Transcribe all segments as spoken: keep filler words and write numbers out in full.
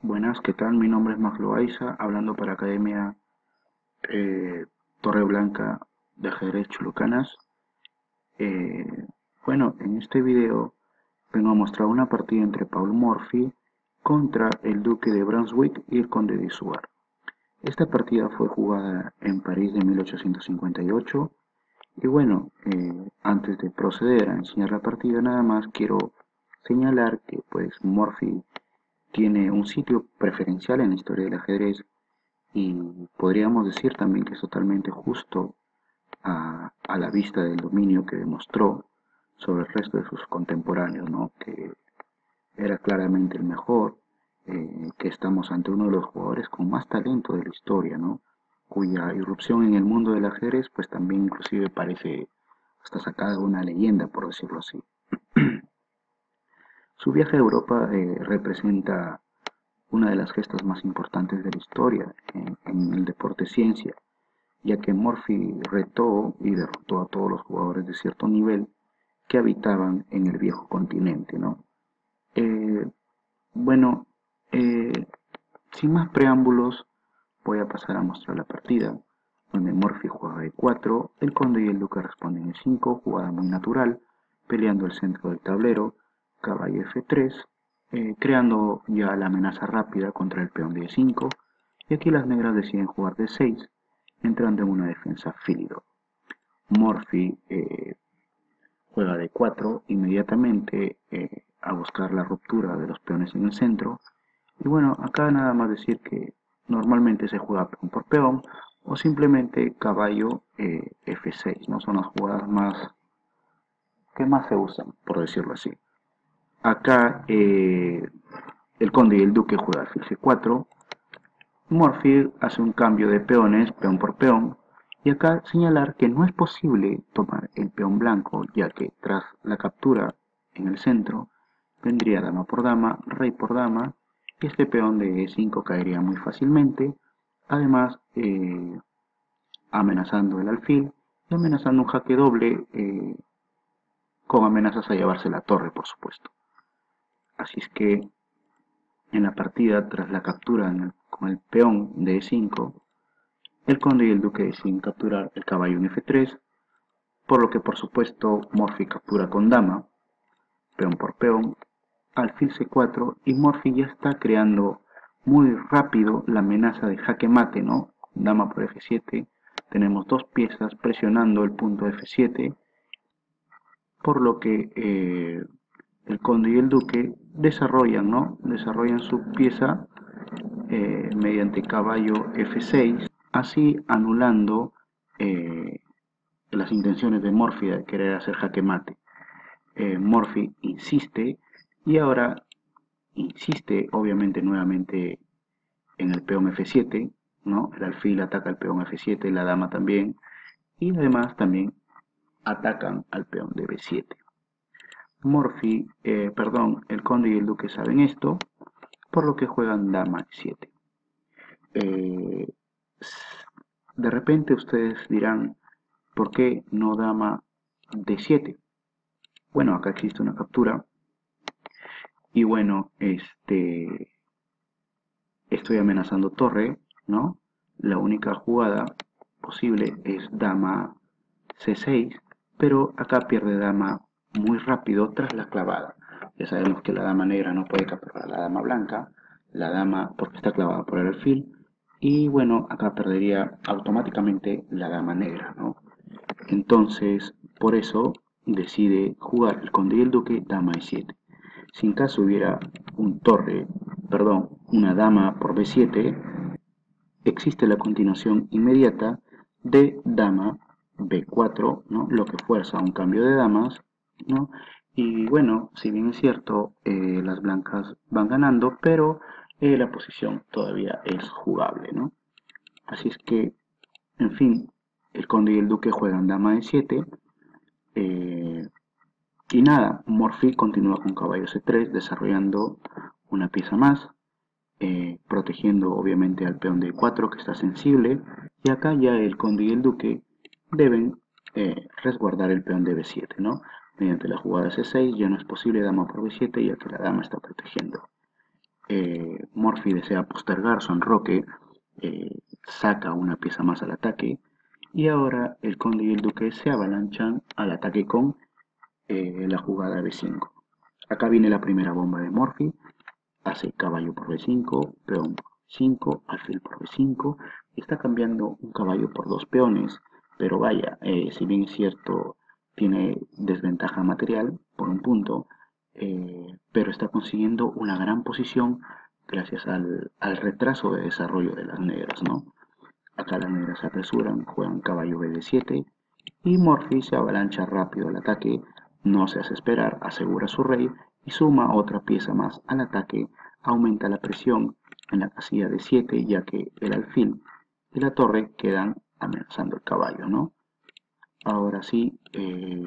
Buenas, ¿qué tal? Mi nombre es Max Loaiza, hablando para Academia eh, Torre Blanca de Ajedrez Chulucanas. Eh, bueno, en este video vengo a mostrar una partida entre Paul Morphy contra el Duque de Brunswick y el Conde de Suar. Esta partida fue jugada en París de mil ochocientos cincuenta y ocho y bueno, eh, antes de proceder a enseñar la partida nada más quiero señalar que pues Morphy tiene un sitio preferencial en la historia del ajedrez y podríamos decir también que es totalmente justo a, a la vista del dominio que demostró sobre el resto de sus contemporáneos, ¿no? Que era claramente el mejor, eh, que estamos ante uno de los jugadores con más talento de la historia, ¿no? Cuya irrupción en el mundo del ajedrez pues también inclusive parece hasta sacada de una leyenda, por decirlo así. Su viaje a Europa eh, representa una de las gestas más importantes de la historia en, en el deporte ciencia, ya que Morphy retó y derrotó a todos los jugadores de cierto nivel que habitaban en el viejo continente, ¿no? Eh, bueno, eh, sin más preámbulos, voy a pasar a mostrar la partida, donde Morphy juega de cuatro, el conde y el duque responden de cinco, jugada muy natural, peleando el centro del tablero, caballo F tres, eh, creando ya la amenaza rápida contra el peón de cinco, y aquí las negras deciden jugar de seis, entrando en una defensa filido. Morphy eh, juega de cuatro inmediatamente eh, a buscar la ruptura de los peones en el centro. Y bueno, acá nada más decir que normalmente se juega peón por peón o simplemente caballo eh, F seis, ¿no? Son las jugadas más que más se usan, por decirlo así. Acá eh, el conde y el duque juegan alfil C cuatro. Morphy hace un cambio de peones, peón por peón, y acá señalar que no es posible tomar el peón blanco, ya que tras la captura en el centro vendría dama por dama, rey por dama, y este peón de E cinco caería muy fácilmente, además eh, amenazando el alfil y amenazando un jaque doble eh, con amenazas a llevarse la torre, por supuesto. Así es que en la partida, tras la captura el, con el peón de E cinco, el conde y el duque deciden capturar el caballo en F tres, por lo que por supuesto Morphy captura con dama, peón por peón, alfil C cuatro, y Morphy ya está creando muy rápido la amenaza de jaque mate, ¿no? Dama por F siete, tenemos dos piezas presionando el punto F siete, por lo que eh, el conde y el duque desarrollan, ¿no? Desarrollan su pieza eh, mediante caballo F seis, así anulando eh, las intenciones de Morphy de querer hacer jaque mate. Eh, Morphy insiste y ahora insiste obviamente nuevamente en el peón F siete, ¿no? El alfil ataca al peón F siete, la dama también, y además también atacan al peón de B siete. Morphy, eh, perdón, el conde y el duque saben esto, por lo que juegan dama E siete. Eh, de repente ustedes dirán, ¿por qué no dama D siete? Bueno, acá existe una captura y bueno, este, estoy amenazando torre, ¿no? La única jugada posible es dama C seis, pero acá pierde dama muy rápido tras la clavada. Ya sabemos que la dama negra no puede capturar a la dama blanca, la dama porque está clavada por el alfil, y bueno, acá perdería automáticamente la dama negra, ¿no? Entonces, por eso decide jugar el conde y el duque dama E siete. Si en caso hubiera un torre, perdón, una dama por B siete, existe la continuación inmediata de dama B cuatro, ¿no? Lo que fuerza un cambio de damas, ¿no? Y bueno, si bien es cierto, eh, las blancas van ganando, pero eh, la posición todavía es jugable, ¿no? Así es que, en fin, el conde y el duque juegan dama de siete. Eh, y nada, Morphy continúa con caballo C tres, desarrollando una pieza más, eh, protegiendo obviamente al peón de cuatro que está sensible. Y acá ya el conde y el duque deben eh, resguardar el peón de B siete, ¿no? Mediante la jugada C seis ya no es posible dama por B siete ya que la dama está protegiendo. eh, Morphy desea postergar su enroque, eh, saca una pieza más al ataque, y ahora el conde y el duque se avalanchan al ataque con eh, la jugada B cinco. Acá viene la primera bomba de Morphy, hace caballo por B cinco, peón por B cinco, alfil por B cinco, está cambiando un caballo por dos peones, pero vaya, eh, si bien es cierto, tiene desventaja material por un punto, eh, pero está consiguiendo una gran posición gracias al, al retraso de desarrollo de las negras, ¿no? Acá las negras se apresuran, juegan caballo B D siete y Morphy se avalancha rápido al ataque, no se hace esperar, asegura su rey y suma otra pieza más al ataque, aumenta la presión en la casilla de siete ya que el alfil y la torre quedan amenazando el caballo, ¿no? Ahora sí, eh,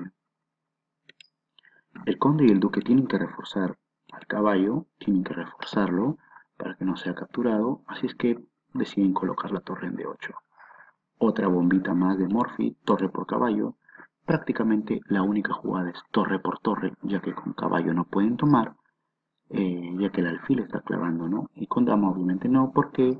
el conde y el duque tienen que reforzar al caballo, tienen que reforzarlo para que no sea capturado, así es que deciden colocar la torre en D ocho. Otra bombita más de Morphy, torre por caballo. Prácticamente la única jugada es torre por torre, ya que con caballo no pueden tomar, eh, ya que el alfil está clavando, ¿no? Y con dama obviamente no, porque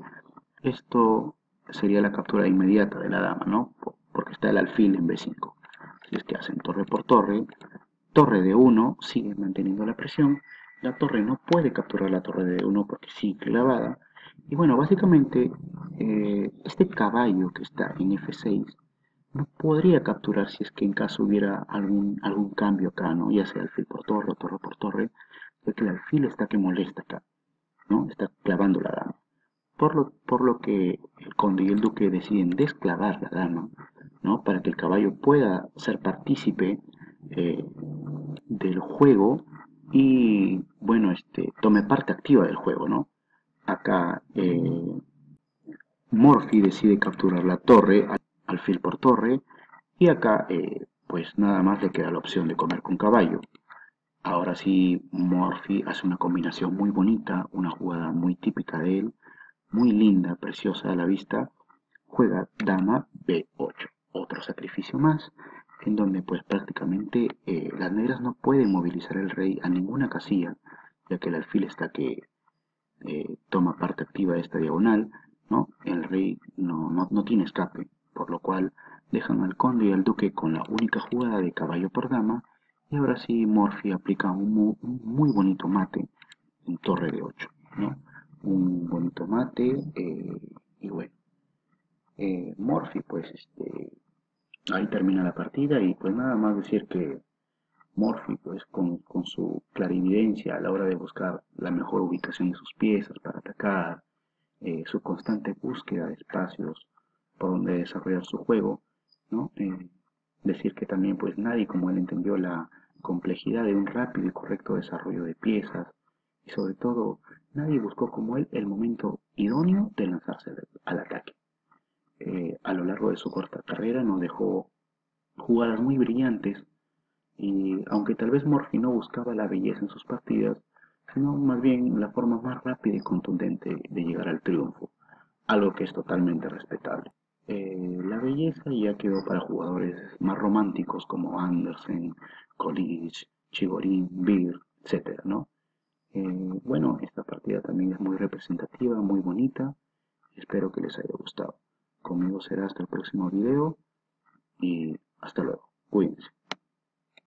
esto sería la captura inmediata de la dama, ¿no? Porque está el alfil en B cinco. Así es que hacen torre por torre, torre de uno, sigue manteniendo la presión. La torre no puede capturar la torre de uno porque sigue clavada. Y bueno, básicamente eh, este caballo que está en F seis no podría capturar si es que en caso hubiera algún, algún cambio acá, ¿no? Ya sea alfil por torre o torre por torre, ya que el alfil está que molesta acá, ¿no? Está clavando la dama. Por lo, por lo que el conde y el duque deciden desclavar la dama, ¿no? Para que el caballo pueda ser partícipe eh, del juego y, bueno, este, tome parte activa del juego, ¿no? Acá eh, Morphy decide capturar la torre, alfil por torre, y acá eh, pues nada más le queda la opción de comer con caballo. Ahora sí, Morphy hace una combinación muy bonita, una jugada muy típica de él, muy linda, preciosa a la vista. Juega dama B ocho, otro sacrificio más, en donde pues prácticamente eh, las negras no pueden movilizar el rey a ninguna casilla, ya que el alfil está que eh, toma parte activa de esta diagonal, ¿no? El rey no, no, no tiene escape, por lo cual dejan al conde y al duque con la única jugada de caballo por dama, y ahora sí Morphy aplica un muy, un muy bonito mate en torre de ocho, ¿no? Un bonito mate, eh, y bueno, eh, Morphy pues este, ahí termina la partida y pues nada más decir que Morphy, pues con, con su clarividencia a la hora de buscar la mejor ubicación de sus piezas para atacar, eh, su constante búsqueda de espacios por donde desarrollar su juego, ¿no? Eh, decir que también pues nadie como él entendió la complejidad de un rápido y correcto desarrollo de piezas y sobre todo nadie buscó como él el momento idóneo de lanzarse al, al ataque. Eh, a lo largo de su corta carrera nos dejó jugadas muy brillantes y aunque tal vez Morphy no buscaba la belleza en sus partidas, sino más bien la forma más rápida y contundente de llegar al triunfo, algo que es totalmente respetable. Eh, la belleza ya quedó para jugadores más románticos como Andersen, College, Chigorin, Beer, etcétera, ¿no? Eh, bueno, esta partida también es muy representativa, muy bonita. Espero que les haya gustado. Conmigo será hasta el próximo video y hasta luego. Cuídense.